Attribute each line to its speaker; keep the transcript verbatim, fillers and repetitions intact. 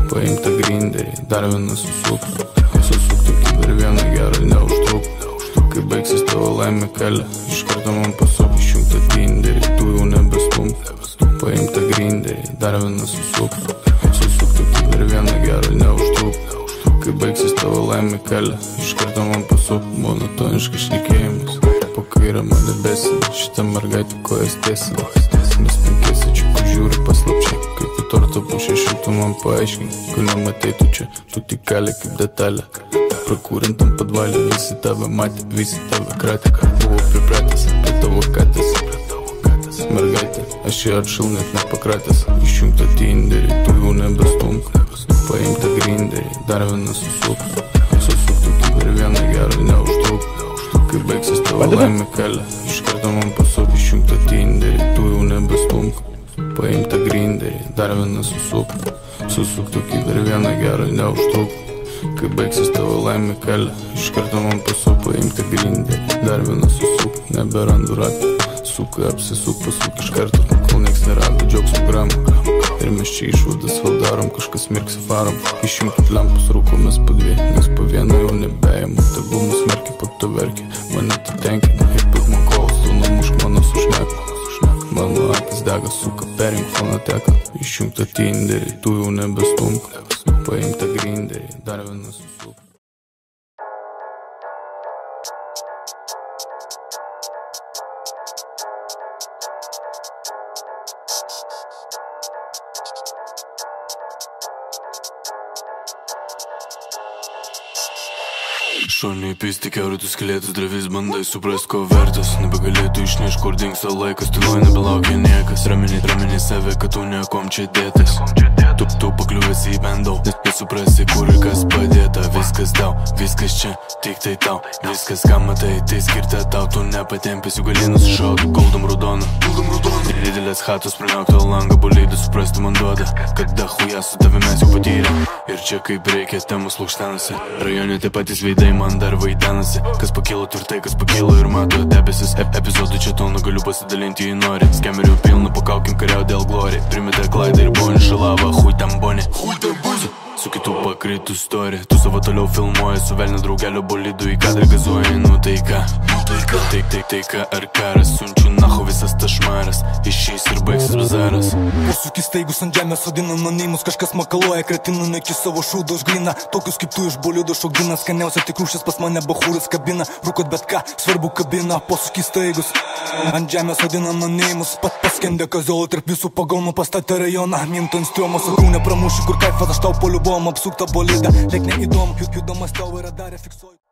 Speaker 1: paimk tą grinderį, dar vieną susuk. Susuk tokį dar vieną gerą, neužtruk. Kai baigsis tavo laimė kelią, iš karto man pasuk. Išjunk tą tinderį, tu jau nebestumk. Paimk tą grinderį, dar vieną susuk. Susuk tokį dar vieną gerą, neužtruk. Kai baigsis tavo laimė kelią, iš karto man pasuk. Monotoniškas šnekėjimas, po kairę mane besina. Šitą mergaitę kojas tiesina. Mes penkiesi čia, kur žiūri paslapčiai. Kaip į torto po šešių tu man paaiškink. Kur nematai tu čia, tu tik keli kaip detalė. Prakūrintam padvalį, visi tave matė, visi tave kratė. Buvo pripratęs prie tavo katės. Mergaitė, aš ją atšil net nepakratęs. Išjunk tą tinderį, tu jau nebestumk. Paimk tą grinderį, dar vieną susuk. Susuk tokį dar vieną gerą, neužtruk. Kai baigsis tavo laimė kelią, iš karto man pasuk. Išjunk tą tinderį, tu jau nebestumk. Paimk tą grinderį, dar vieną susuk. Susuk tokį dar vieną gerą, neužtruk. Kai baigsis tavo laimė kelią, iš karto man pasuk. Paimk tą grinderį, dar vieną susuk. Neberandu ratų, sukai apsisuk, pasuk iš karto. Kol nieks nerado džiaugsmų gramų. Ir mes čia išvadas vėl darom, kažkas mirksi farom. Išjungkit lempus, rūkomės po dvi, nes po vieną jau nebeimu. Tegul mus merkia, po to verkia, mane tai tenkina. Ir pik man kolos, tu numušk mano sušneką. Mano akis dega, suka, perink fonoteką. Išjunk tą tinderį, tu jau nebestumk. Paimk tą grinderį, dar vieną susuk.
Speaker 2: Šoniai pisti kerutus skeletus, drevis bandai suprast ko vertas. Nebegalėtų išneš kur dingsta laikas, tyloj nebelaukia niekas. Ramini, ramini save, kad tu nekom čia dėtas. Tu, tu pakliuvęs į bendau, nes nesuprasi kur ir kas padėta. Viskas tau, viskas čia, tik tai tau. Viskas ką matai, tai skirta tau. Tu nepatempęs jų gali nusišauti goldom raudoną. Didelės chatos priliaukto langą, bolydų suprasti man duoda. Kada chuja su tavim mes jau patyrė. Ir čia kaip reikia temos lukštenasi. Rajone tie patys veidai man dar vaidenasi. Kas pakilo turtai, kas pakilo ir mato debesis. Ep Epizodų čia tonu galiu pasidalinti jį nori. Skemerių pilna, pakaukim kariau dėl glori. Primetė klaidą ir bonį šalava, hui tam bonį. Su kitų pakritų story, tu savo toliau filmuoji. Su velnio draugelio bolidų į kadrą gazuoji. Nu tai ką, taip, taip, tai ką ar karas. Siunčiu naho visas tašmaras, išeis ir baigsis bazaras.
Speaker 3: Posūkis staigus ant žemės sodina anonimus. Kažkas makaluoja, kretina neki savo šūdą užgrina. Tokius kaip tu iš bolidų šokdina. Skaniausia tik rūšės pas mane bachūras kabina. Rūkot bet ką, svarbu kabina. Posūkis staigus ant žemės sodina anonimus. Pat paskendė kaziolų tarp visų pagonų. Pastatė rajoną, minto instiumo. Sakau nepramuši kur kaifas, aš tau poliubom apsuktą bolidą. Liek neįdomu, judamas tau yra darė fiksuoju.